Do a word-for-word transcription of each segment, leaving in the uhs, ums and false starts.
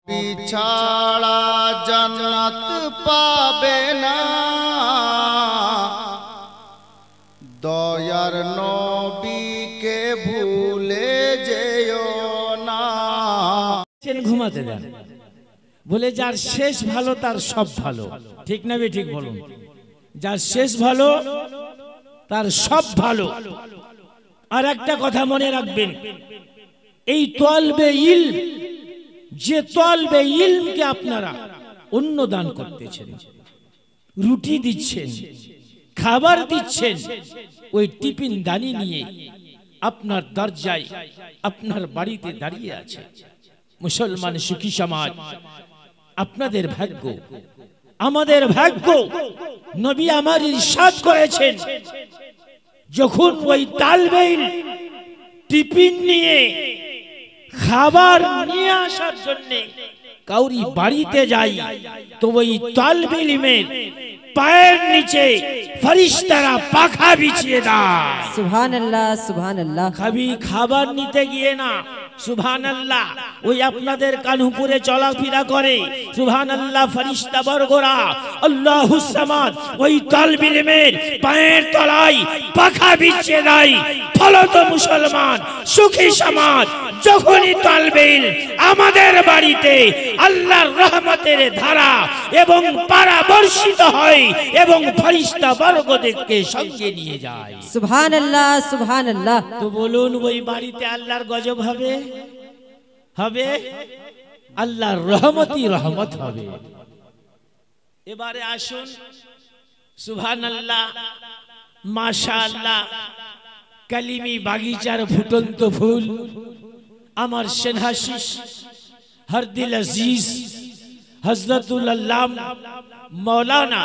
বিছাড়া জান্নাত পাবে না, দয়ার নবীকে ভুলে যেও না। ঘুমাতে দেন বলে যার শেষ ভালো তার সব ভালো, ঠিক না বে ঠিক বলুন? যার শেষ ভালো তার সব ভালো। আর একটা কথা মনে রাখবেন, এই তলবে ইলম, যে তলবে ইলমকে আপনারা অন্ন দান করতেছেন, রুটি দিচ্ছেন, খাবার দিচ্ছেন, ওই টিফিন দানি নিয়ে আপনার দরজায় আপনার বাড়িতে দাঁড়িয়ে আছে মুসলমান সুখী সমাজ। আপনাদের ভাগ্য, আমাদের ভাগ্য। নবী আমার ইরশাদ করেছেন, যখন ওই তালবে ইলম টিফিন নিয়ে খাবার নিয়ে আসার জন্য কাউরি বাড়িতে যাই, তো ওই তালবে ইলমের পায়ের নিচে ফেরেশতারা পাখা বিছিয়ে দেয়। সুবহানাল্লাহ সুবহানাল্লাহ। খাবি খাবার নিতে গিয়ে না, সুবহানাল্লাহ, ওই আপনাদের কানপুরে চলাফেরা করে সুবহানাল্লাহ ফেরেশতা বর্গরা আল্লাহুস সামাদ, ওই তালবে ইলমের পায়ের তলায় পাখা বিছিয়ে দেয়। ফলত মুসলমান সুখী সমাজ, যখনই তালবে ইলম আমাদের বাড়িতে আল্লাহর রহমতের ধারা এবং পারা বর্ষিত হয় এবং ফেরেশতা বর্গদেরকে সঙ্গে নিয়ে যায়। সুবহানাল্লাহ সুবহানাল্লাহ। তো বলুন, ওই বাড়িতে আল্লাহর গজব হবে? হবে? আল্লাহর রহমতই রহমত হবে। এবারে আসুন, সুবহানাল্লাহ মাশাআল্লাহ, কালিমি বাগিচার ফুটন্ত ফুল আমার সেনহাশিস হরদিল আজিজ হযরতুল আল্লাম মাওলানা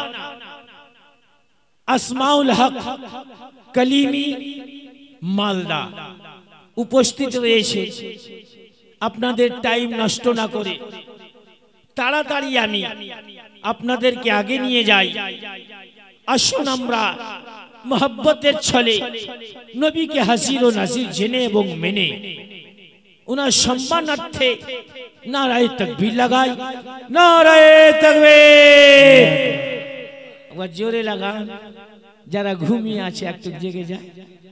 আসমাউল হক কালিমি মালদা উপস্থিত রয়েছে। আপনাদের টাইম নষ্ট না করে তাড়াতাড়ি আমি আপনাদেরকে আগে নিয়ে যাই। আসুন আমরা মোহাব্বতের ছলে নবীকে হাজির ও নাজির জেনে এবং মেনে উনার সম্মানার্থে নারায়ে তাকবীর লাগাই। নারায়ে তাকবীর, আবার জোরে লাগান। যারা ঘুমিয়ে আছে একটু জেগে যায়,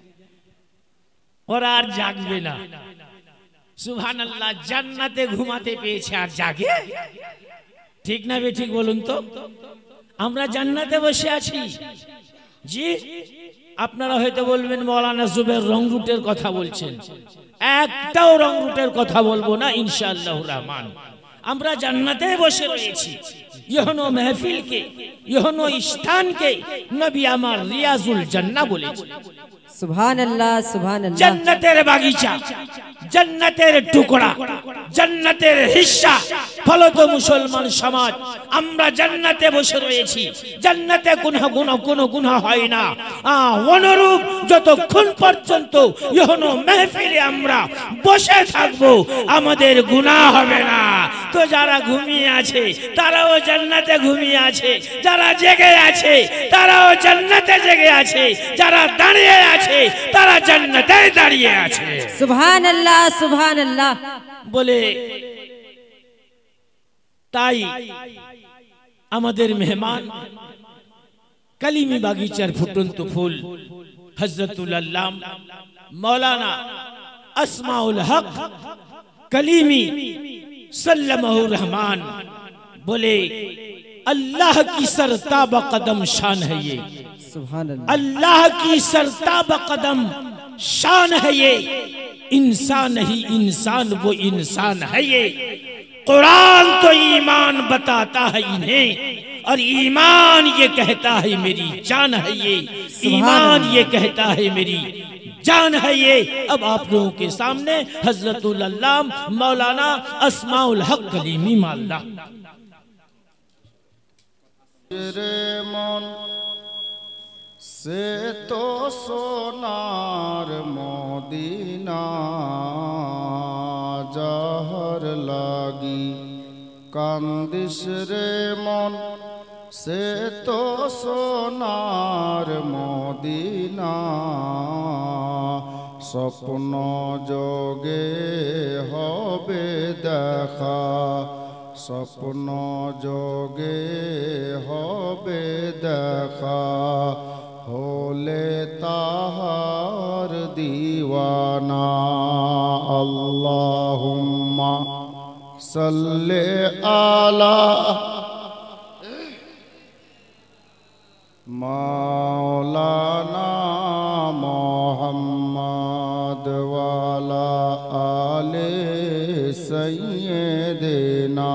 ওরা আর জাগবে না। সুবহানাল্লাহ, জান্নাতে ঘুমাতে পেয়েছে আর জাগে? ঠিক না বে ঠিক বলুন তো? আমরা জান্নাতে বসে আছি। জি, আপনারা হয়তো বলবেন মাওলানা জুবের রং রুটের কথা বলছেন। একটাও রং রুটের কথা বলবো না ইনশাআল্লাহুর রহমান। আমরা জান্নাতে বসে রয়েছি। ইহনো মাহফিলকে, ইহনো স্থানকে নবী আমার রিয়াজুল জান্নাহ বলেছেন। সুবহানাল্লাহ সুবহানাল্লাহ। জান্নাতের বাগিচা, জান্নাতের টুকরা, জান্নাতের হিস্সা। ফলত মুসলমান সমাজ আমরা জান্নাতে বসে রয়েছি। জান্নাতে কোনো গুনাহ কোনো গুনাহ হয় না। অনুরূপ যতক্ষণ পর্যন্ত ইহনো মাহফিলে আমরা বসে থাকব আমাদের গুনাহ হবে না। তো যারা ঘুমিয়ে আছে তারাও জান্নাতে ঘুমিয়ে আছে, যারা জেগে আছে তারাও জান্নাতে জেগে আছে, যারা দাঁড়িয়ে আছে তারা জান্নাতে দাঁড়িয়ে আছে। সুবহানাল্লাহ সুবহানাল্লাহ। বলে তাই আমাদের মেহমান কালিমি বাগিচার ফুটন্ত ফুল হযরতুল আল্লাম মাওলানা আসমাউল হক কালিমি सल्लल्लाहु रहमान बोले, अल्लाह की सरताब कदम शान है ये। सुभानअल्लाह। अल्लाह की सरताब कदम शान है ये। इंसान नहीं इंसान वो इंसान है ये। कुरान तो ईमान बताता है इन्हें और ईमान ये कहता है मेरी जान है ये। ईमान ये कहता है मेरी जान है ये। अब आप लोगों के सामने हजरतुल अल्लाम मौलाना अस्माउल हक कलीमी मालदा। मन से तो सोनार मदीना जहर लागी कांदिस रे मन से तो सोनार मदीना स्वप्न जोगे हबे देखा স্বপ্ন যোগে হবে দেখা, হলে তাহার দিওয়ানা। আল্লাহুম্মা সাল্লি আলা মাওলানা মুহাম্মদ ওয়ালা আলে সাইয়্যিদিনা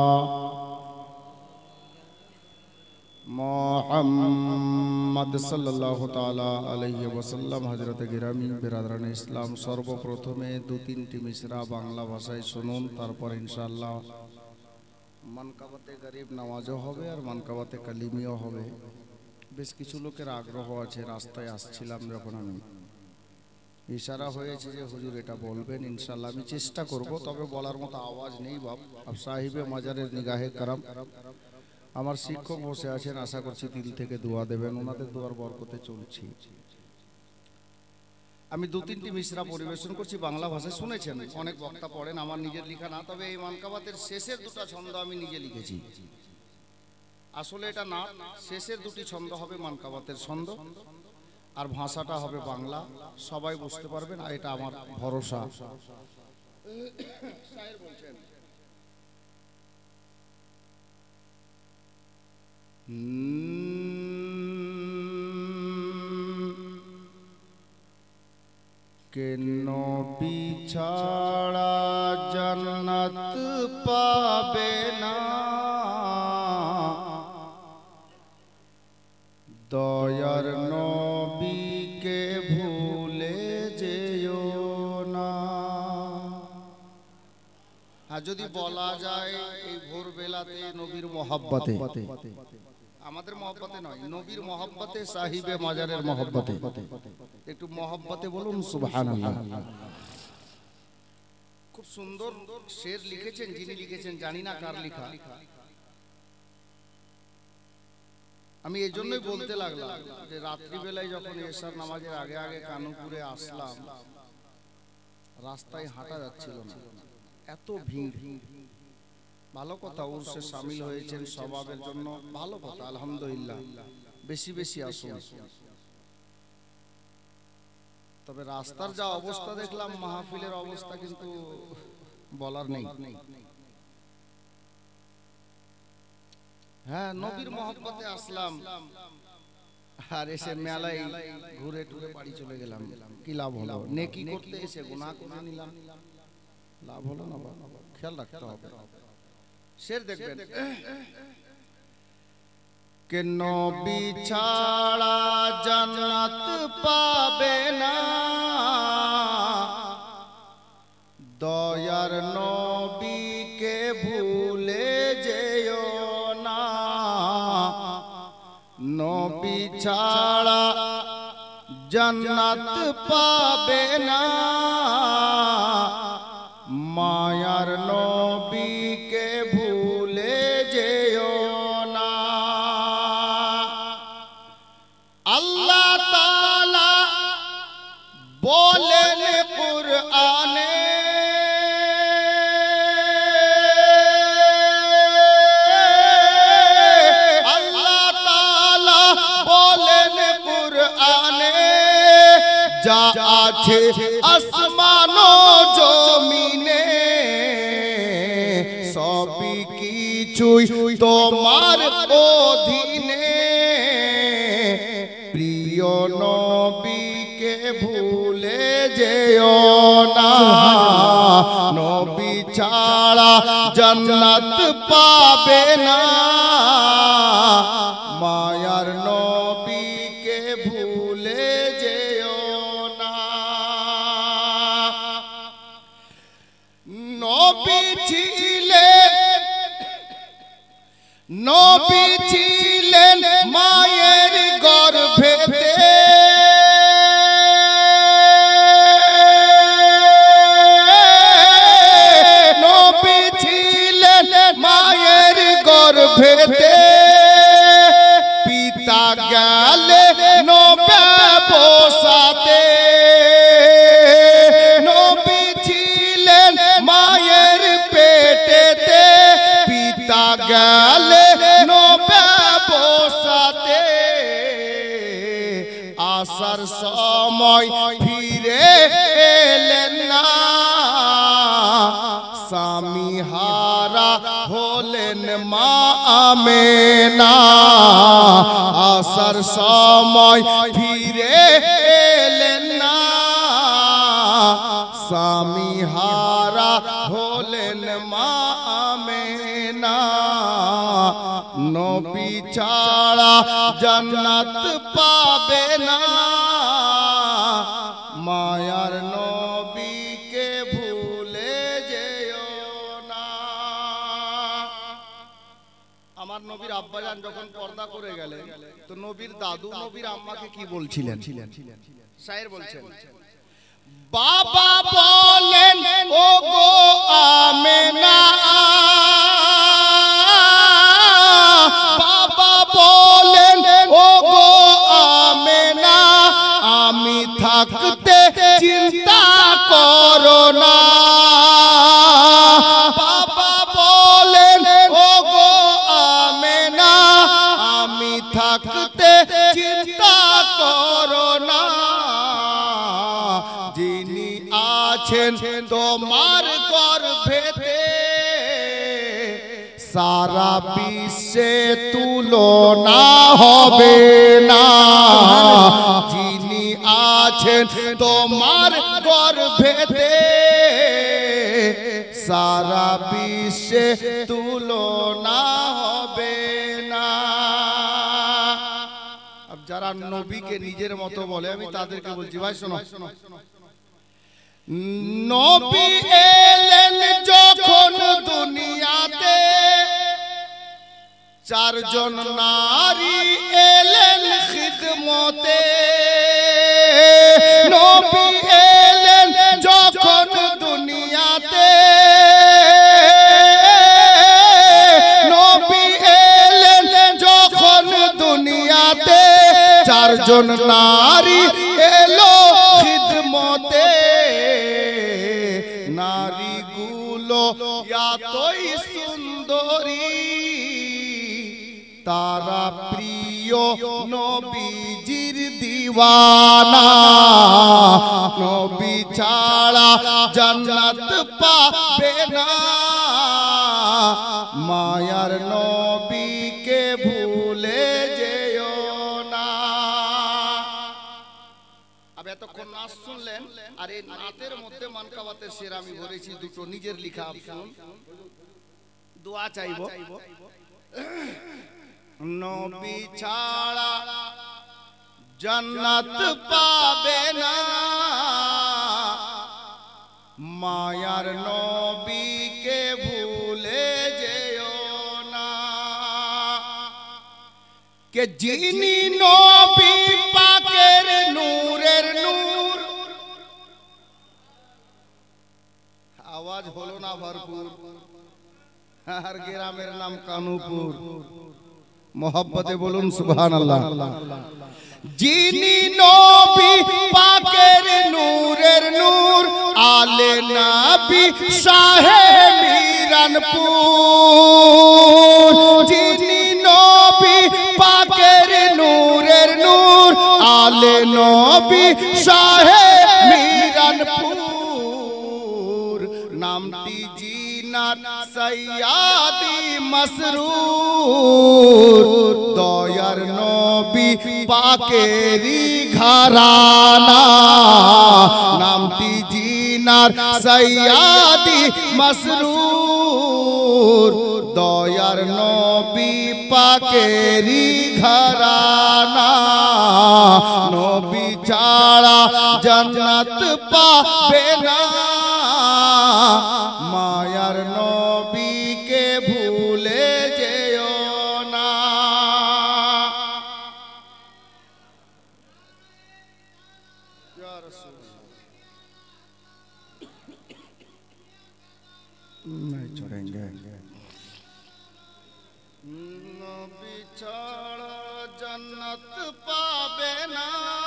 মুহাম্মদ সাল্লাল্লাহু তাআলা আলাইহি ওয়াসাল্লাম। হযরত গিরামি বিরাদরান ইসলাম, সর্বপ্রথমে দু তিনটি মিসরা বাংলা ভাষায় শুনুন, তারপর ইনশাআল্লাহ মানকাবাতে গরিব নামাজও হবে আর মানকাবাতে কালিমিও হবে। বেশ কিছু লোকের আগ্রহ আছে। রাস্তায় আসছিলাম যখন আমি, ইশারা হয়েছে যে হুজুর এটা বলবেন, ইনশাআল্লাহ আমি চেষ্টা করব, তবে বলার মতো আওয়াজ নেই বাপ। আব সাহিবে মাজারের নিগাহে কারাম, আমার শিক্ষক বসে আছেন, আশা করছি দিল থেকে দোয়া দেবেন, ওনাদের দোয়ার বরকতে চলছি। আমি দু তিনটি মিসরা পরিবেশন করছি বাংলা ভাষায়, শুনেছেন অনেক বক্তা পড়েন, আমার নিজের লেখা না, তবে এই মানকাবাতের শেষের দুটো ছন্দ আমি নিজে লিখেছি। আসলে এটা না, শেষের দুটি ছন্দ হবে মানকাবাতের ছন্দ, আর ভাষাটা হবে বাংলা, সবাই বুঝতে পারবেন, আর এটা আমার ভরসা। কেন বিছাড়া জান্নাত পাবে না, দয়ার নবীকে ভুলে যেও না। আর যদি বলা যায় এই ভোরবেলাতে নবীর মহব্বতে, আমাদের মহব্বতে নয়, নবীর মহব্বতে, সাহিবে মাজারের মহব্বতে, একটু মহব্বতে বলুন সুবহানাল্লাহ। খুব সুন্দর শের লিখেছেন, যিনি লিখেছেন জানি না কার লেখা। আমি এই জন্যই বলতে লাগলাম যে রাত্রিবেলায় যখন এশার নামাজের আগে আগে কানুপুরে আসলাম, রাস্তায় হাঁটা যাচ্ছিল না, এত ভিড়। ভালো কথা, উরসে শামিল হয়েছেন স্বভাবের জন্য, ভালো কথা, আলহামদুলিল্লাহ, বেশি বেশি আসুন। তবে রাস্তার যা অবস্থা দেখলাম, মাহফিলের অবস্থা কিন্তু বলার নেই। হ্যাঁ, নবীর মহব্বতে আসলাম আর এসে মেলায় ঘুরে টুরে বাড়ি চলে গেলাম, কি লাভ হলো? নেকি করতে এসে গুনাহ করে নিলাম, লাভ হলো না? খেয়াল রাখতে হবে। শের দেখবেন, কে নবী ছাড়া জান্নাত পাবে না, দয়ার নবীকে ভুলে যেও না, নবী ছাড়া জান্নাত পাবে না, মায়ার নবীকে ভুলে যেও না। আল্লাহ তাআলা বলেন কুরআনে, আল্লাহ তাআলা বলেন কুরআনে, যা আছে আসমান ও জমিনে সবই কিছুই তোমার অধীনে, প্রিয় নবীকে ভুলে যেও না, নবী ছাড়া জান্নাত পাবে না, মায়ার নবীকে ভুলে যেও না। নবী ছিলেন, নবী ছিলেন মায়ের গর্ভেতে, নবী ছিলেন মায়ের গর্ভেতে, পিতা গেলে নবসাতে, নবী ছিলেন মায়ের পেটেতে, গেলে ব্যবসাতে আসার সময় ফিরে এলেন না স্বামী হারা হলেন মা আমেনা আসার সময় ফিরে এলেন না স্বামী হারা হলেন মা আমেনা নবী ছাড়া জান্নাত পাবে না মায়ার নবীকে ভুলে যেও না। আমার নবীর আব্বাজান যখন পর্দা করে গেলেন তো নবীর দাদু নবীর আম্মাকে কি বলছিলেন? শায়ের বলছেন, বাবা বলেন ও গো আমেনা, বাবা বলেন ও গো আমেনা, আমি থাকতে চিন্তা করো না। বাবা বলেন ও গো আমেনা, আমি থাকতে চিন্তা করো না। যিনি আছেন তোমার গর্ভেতে সারা বিশ্বে তুলনা হবে না। যিনি আছেন তোমার গর্ভেতে সারা বিশ্বে তুলনা হবে না। যারা নবীকে নিজের মতো বলে আমি তাদেরকে বলছি, ভাই শোনো, নবী এলেন যখন দুনিয়াতে চারজন নারী এলেন খিদমতে। নবী এলেন যখন দুনিয়াতে, নবী এলেন যখন দুনিয়াতে চারজন নারী এলো খিদমতে। নারীগুলো এতই সুন্দরী তারা প্রিয় নবীজির দিওয়ানা। নবী ছাড়া জান্নাত পাবে না মায়ার নবীকে ভুলে যেও না। আবে এতক্ষণ নাচ শুনলেন, আর এই নাতের মধ্যে মানকাবাতের শের আমি ভরেছি দুটো নিজের লিখা। শুনুন, দোয়া চাইব। নবী ছাড়া জান্নাত পাবে না মায়ার নবীকে ভুলে যেও না। কে যিনি নবী পাকের নূরের নূর, আওয়াজ হলো না ভরপুর, আর গ্রামের নাম কানুপুর। মোহাব্বতে বলুন সুবহানাল্লাহ। যিনি নবী পাকের নূরের নূর, আলে নবী শাহে মিরানপুর। যিনি নবী পাকের নূরের নূর, আলে নবী শাহে মিরানপুর। নামটি জিনাত সৈয়াদি মসরুর, দয়ার নবী পাকেরি ঘরানা। নামটি জিনার সৈয়াদি মসরুর, দয়ার নবী পাকেরি ঘরানা। নবী ছাড়া জান্নাত পাবে না মায়ার নবীকে ভুলে যেও না। नहीं छोड़ेंगे। नबी छाड़ा जन्नत पावे ना।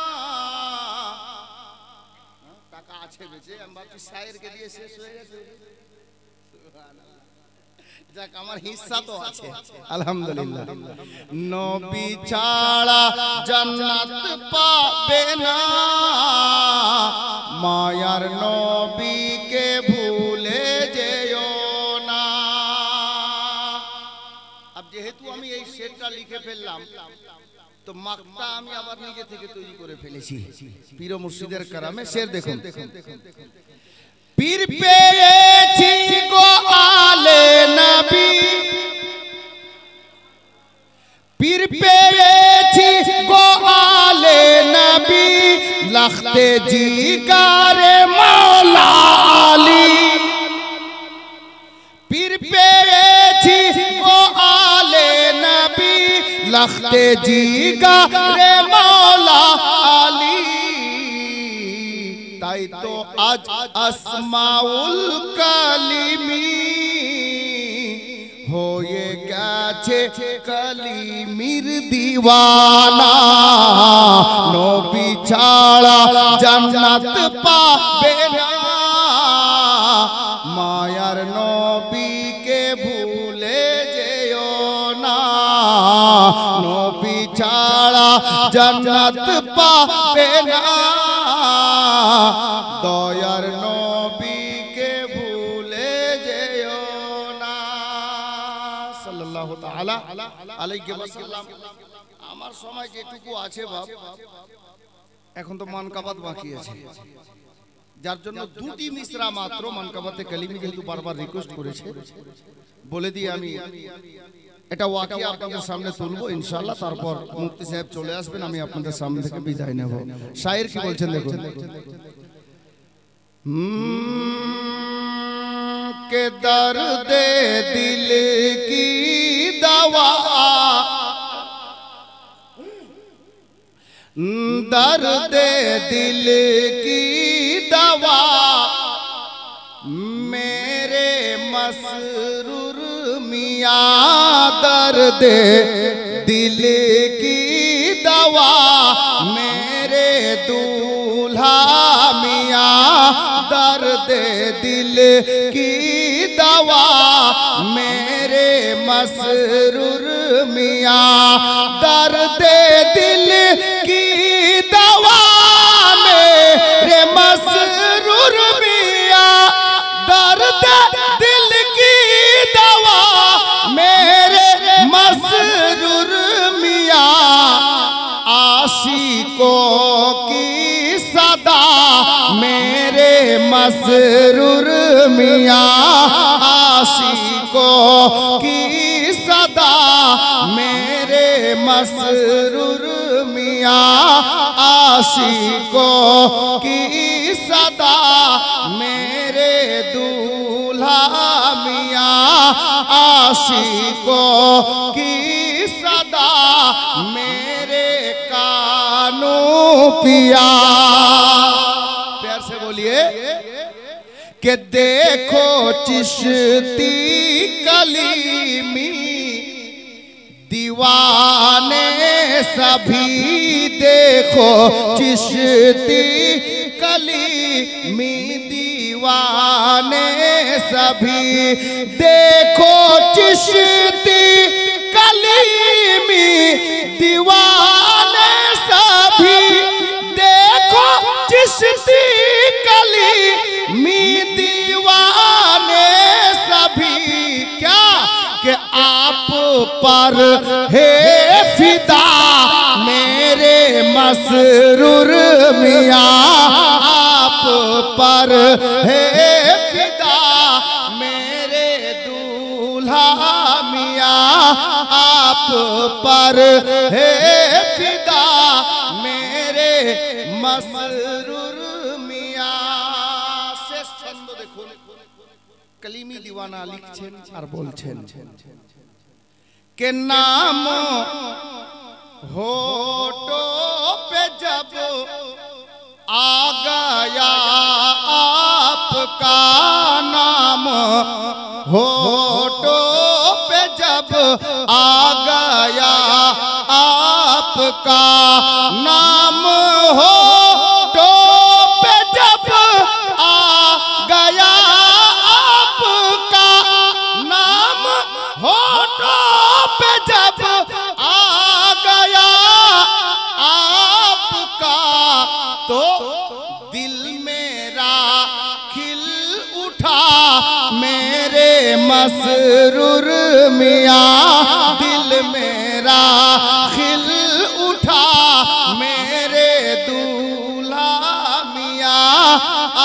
টাকা আছে বেঁচে, আমি ভাবছি শায়েরকে দিয়ে শেষ হয়ে গেছে। যাক আমার হিস্সা তো আছে আলহামদুলিল্লাহ। নবী ছাড়া জান্নাত পাবে না, মায়ার নবীকে ভুলে যেও না। अब যেহেতু আমি এই শেরটা লিখে ফেললাম তো মাকতা আমি আবার নিজে থেকে তৈরি করে ফেলেছি। পীর মুর্শিদের কারামে শের দেখুন। পীর পেয়েছি গো আলে নবী, পীর পেয়েছি গো আলে নবী, লখতে জিগারে মৌলা আলী। পীর পেয়েছি গো আলে নবী, লখতে জিগারে মৌলা আলী। তাই তো আজ আসমাউল কালিমি হয়ে গেছে কালিমির দিওয়ানা। নবী ছাড়া জান্নাত পাবে না, মায়ার নবীকে ভুলে যেও না। নবী ছাড়া জান্নাত পাবে না, দয়ার নবীকে ভুলে যেও না। সাল্লাল্লাহু তাআলা আলাইহি ওয়াসাল্লাম। আমার সময় যেটুকু আছে বাপ, এখন তো মানকাবাত বাকি আছে, যার জন্য দুটি মিসরা মাত্র মানকাবাতে কালিমি যেহেতু বারবার রিকোয়েস্ট করেছে বলে দিই আমি এটা ওয়াকিয়া আপনাদের সামনে তুলবো ইনশাআল্লাহ। তারপর মুফতি সাহেব চলে আসবেন, আমি আপনাদের সামনে থেকে বিদায় নেব। শায়ের কি বলছেন দেখুন। के दर्द दिल की दवा, दर्द दिल की दवा, मेरे मसरूर मियाँ दर्द दिल की दवा, मेरे दूल्हा मियाँ दर्द दिल की दवा, मेरे मसरूर मियाँ दर्द दिल की दवा, मेरे मसरूर मियाँ दर्द दिल की दवा, मेरे मसरूर मियाँ आशिकों की सदा, मेरे मसरूर मियाँ आशिकों की सदा, मेरे मसरूर मियाँ आशिकों की सदा, मेरे दूल्हा मियाँ आशिकों की सदा, मेरे कानू पिया। प्यार से बोलिए कि देखो चिश्ती कलीमी दीवाने सभी, देखो चिश्ती कलीमी दीवाने सभी, देखो चिश्ती कलीमी दीवाने सभी, देखो चिश्ती कलीमी दीवाने सभी। क्या कि आप पर है फिदा, मेरे मसरूर मियाँ आप पर है फिदा, मेरे दूल्हा मियाँ आप पर है फिदा, मेरे मसरूर मियाँ। শেষ ছন্দ দেখুন। कलीमी दीवाना लिखছেন আর বলছেন के नाम होठों पे जब आ गया आपका नाम, होठों पे जब आ गया आपका नाम, होठों पे जब आ गया आपका नाम, होठों पे जब आ गया आपका तो दिल मेरा खिल उठा मेरे मसरूर मियाँ, दिल मेरा खिल उठा मेरे दूल्हा मियाँ,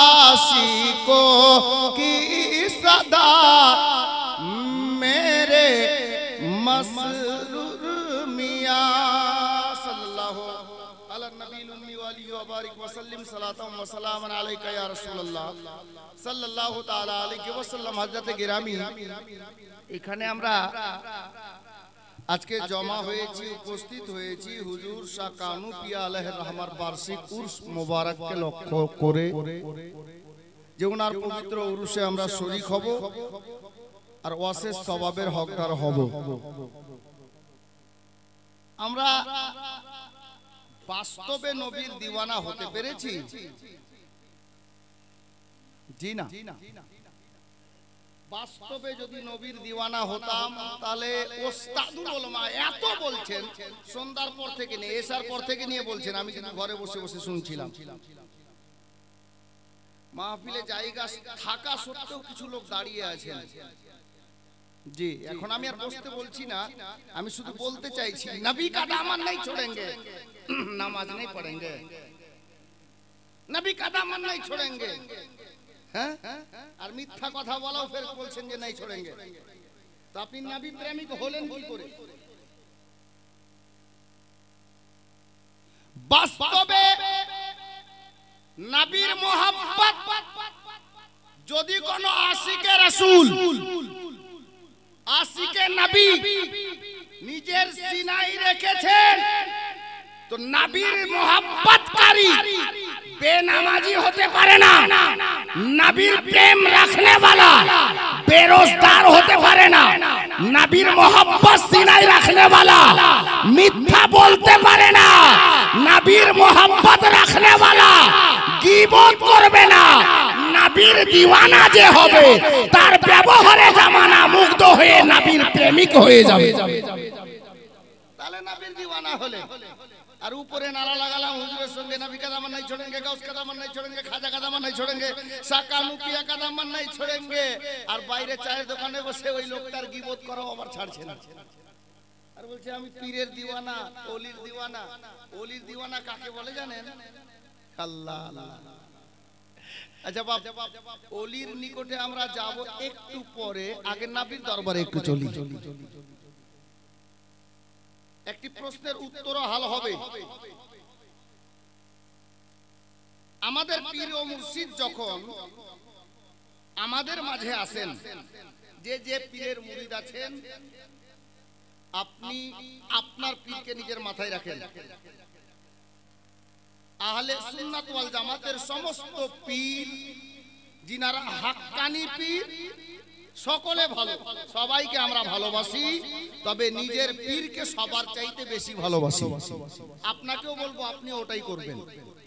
आशिकों की सदा मेरे मसरूर मियाँ। सल्लल्लाहु अला नबील उम्मी वाली व बारिक व सल्लिम सलातम व सलामन अलैका या रसूलुल्लाह সাল্লাল্লাহু তাআলা আলাইহি ওয়াসাল্লাম। হযরত গিরামী, এখানে আমরা আজকে জমা হয়েছি, উপস্থিত হয়েছি হুজুর শাহ কানুপি আলাইহির রহমার বার্ষিক উরস মোবারককে লক্ষ্য করে, যে ওনার পবিত্র উরসে আমরা শরীক হব আর ওয়াসের সওয়াবের হকদার হব। আমরা বাস্তবে নবীর দিওয়ানা হতে পেরেছি? জি না। বাস্তবে যদি নবীর দিওয়ানা হতাম তাহলে ওস্তাদুল উলামা এত বলছেন, সন্ধ্যার পর থেকে নিয়ে এশার পর থেকে নিয়ে বলছেন, আমি কিন্তু ঘরে বসে বসে শুনছিলাম। মাহফিলে জায়গা থাকা সত্ত্বেও কিছু লোক দাঁড়িয়ে আছেন। জি, এখন আমি আর বসতে বলছি না, আমি শুধু বলতে চাইছি নবী কা দামন नहीं छोड़ेंगे, নামাজ नहीं पढ़ेंगे, নবী কা দামন नहीं छोड़ेंगे। হ্যাঁ, আর মিথ্যা কথা বলাও ফের বলছেন যে নাই छोड़ेंगे। তো আপনি নবী প্রেমিক হলেন কি করে? বাস্তবে নবীর মোহাব্বত যদি কোন আশিকে রাসূল, আশিকে নবী নিজের সিনায় রেখেছেন, তো নবীর মোহাব্বতকারী বেনামাজি হতে পারে না। নবীর প্রেম রাখনে वाला বেরোজগার হতে পারে না। নবীর মোহাব্বত সিনায় রাখনে वाला মিথ্যা বলতে পারে না। নবীর মোহাব্বত রাখনে वाला গীবত করবে না। নবীর দিওয়ানা যে হবে তার ব্যবহারে জামানা মুগ্ধ হয়ে নবীর প্রেমিক হয়ে যাবে। তাহলে নবীর দিওয়ানা হলে আর উপরে নারা লাগালাম হুজুরের সঙ্গে নবী কা দামন नहीं छोड़ेंगे, गौस का दामन नहीं छोड़ेंगे, खाजा का दामन नहीं छोड़ेंगे, শাহ কানুপিয়া का दामन नहीं छोड़ेंगे, আর বাইরে চায়ের দোকানে বসে ওই লোকটার গীবত করাও আবার ছাড়ছে না। আর বলছে আমি পীরের দিওয়ানা, ওলির দিওয়ানা। ওলির দিওয়ানা কাকে বলে জানেন? আল্লাহ আল্লাহ। আচ্ছা বাপ, ওলির নিকটে আমরা যাব একটু পরে, আগে নবীর দরবারে একটু চলি। একটি প্রশ্নের উত্তর হাল হবে। আমাদের পীর ও মুর্শিদ যখন আমাদের মাঝে আসেন, যে যে পীরের মুরিদ আছেন, আপনি আপনার পীরকে নিজের মাথায় রাখেন। আহলে সুন্নাত ওয়াল জামাতের সমস্ত পীর, যিনারা হাক্কানি পীর, সকলে ভালো, সবাইকে আমরা ভালোবাসি, তবে নিজের পীরকে সবার চাইতে বেশি ভালোবাসি। আপনাকেও বলবো আপনি ওটাই করবেন।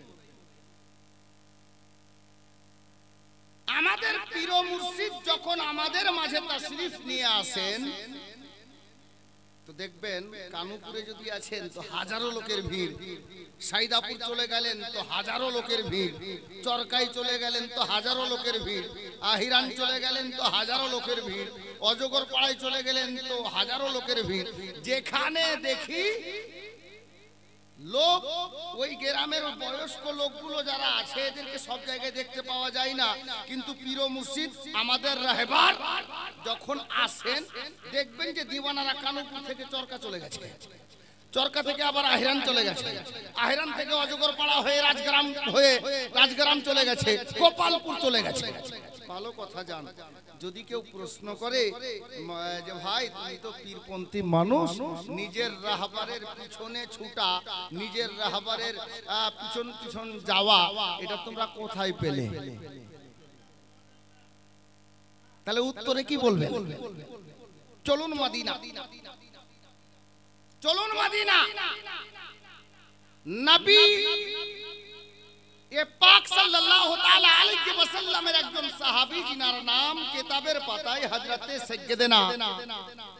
আমাদের পীর ও মুর্শিদ যখন আমাদের মাঝে তাশরীফ নিয়ে আসেন, তো দেখবেন কানুপুরে যদি আছেন তো হাজারো লোকের ভিড়, সাইদাপুর চলে গেলেন তো হাজারো লোকের ভিড়, চরকাই চলে গেলেন তো হাজারো লোকের ভিড়, আহিরান চলে গেলেন তো হাজারো লোকের ভিড়, অজগর পাড়ায় চলে গেলেন তো হাজারো লোকের ভিড়। যেখানে দেখি লোক, ওই গ্রামের বয়স্ক লোকগুলো যারা আছে এদেরকে সব জায়গায় দেখতে পাওয়া যায় না, কিন্তু পীর ও মুর্শিদ আমাদের রাহবার যখন আসেন দেখবেন যে দিওয়ানারা কানুপুর থেকে চরকা চলে গেছে, চরকা থেকে আবার আহিরান চলে গেছে, আহিরান থেকে অজগর পাড়া হয়ে রাজগ্রাম হয়ে রাজগ্রাম চলে গেছে, গোপালপুর চলে গেছে। ভালো কথা জান। যদি কেউ প্রশ্ন করে যে ভাই তুমি তো পীরপন্থী মানুষ, নিজের রাহবারের পিছনে ছুটা, নিজের রাহবারের পিছন পিছন যাওয়া, এটা তোমরা কোথায় পেলে? তাহলে উত্তরে কি বলবেন? চলুন মদিনা, চলুন মদিনা। নবী এ পাক সাল্লাল্লাহু তাআলা আলাইহি ওয়াসাল্লামের একজন সাহাবী, যিনার নাম কিতাবের পাতায় হযরতে সাইয়্যিদানা